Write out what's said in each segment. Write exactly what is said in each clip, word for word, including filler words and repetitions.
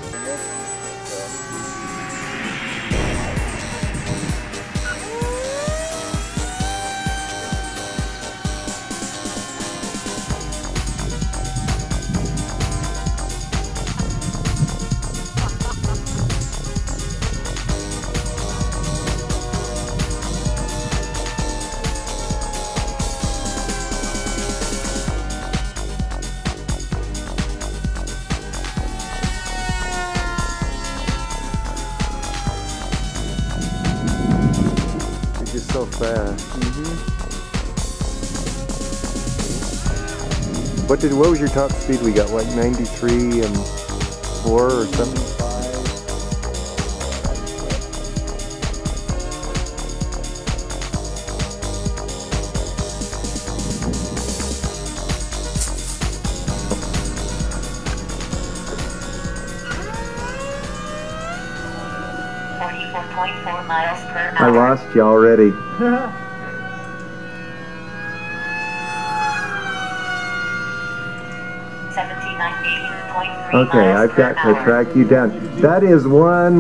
So fast. Mm-hmm. What did? What was your top speed? We got like ninety-three and four or something. forty-four point four miles per hour. I lost you already. seventy-nine point three Okay, miles I've per got to hour. track you down. That is one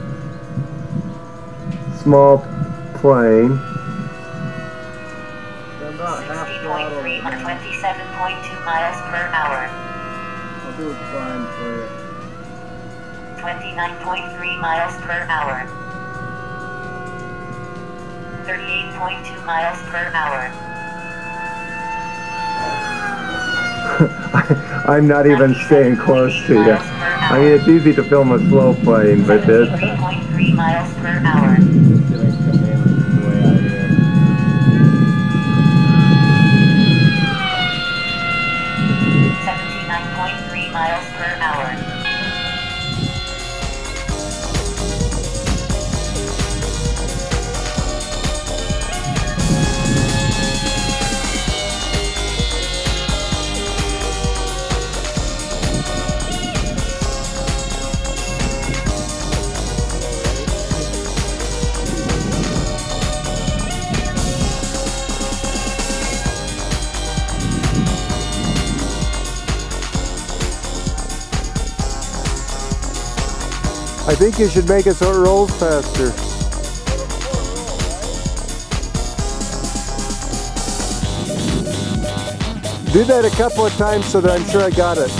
small plane. sixty point three or twenty-seven point two miles per hour. I'll do it fine for you. twenty-nine point three miles per hour. thirty-eight point two miles per hour. I'm not even staying close to you. I mean, it's easy to film a slow plane, but this... seventy-three point three miles per hour. seventy-nine point three miles per hour. I think you should make it so it rolls faster. Do that a couple of times so that I'm sure I got it.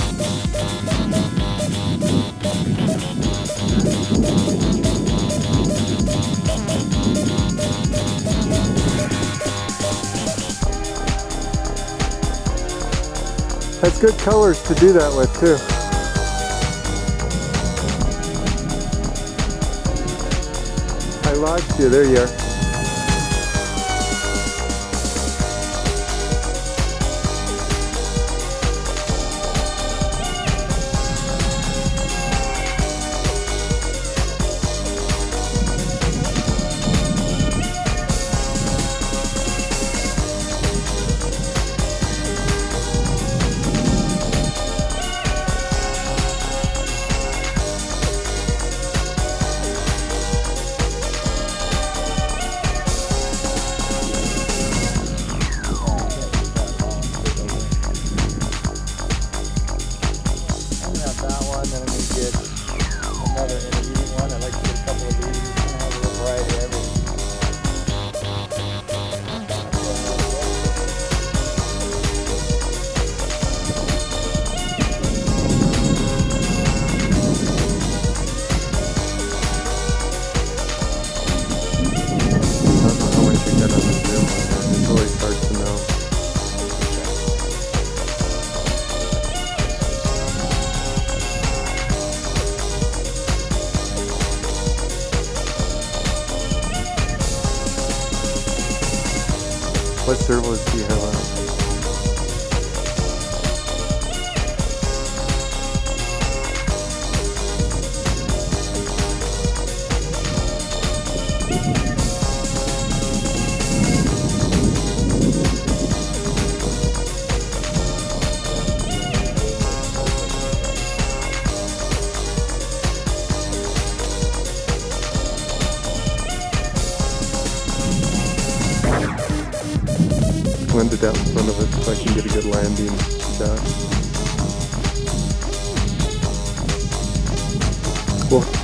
That's good colors to do that with too. I lost you, there you are. What servos do you have on it? Blend it out in front of us so I can get a good landing shot. cool.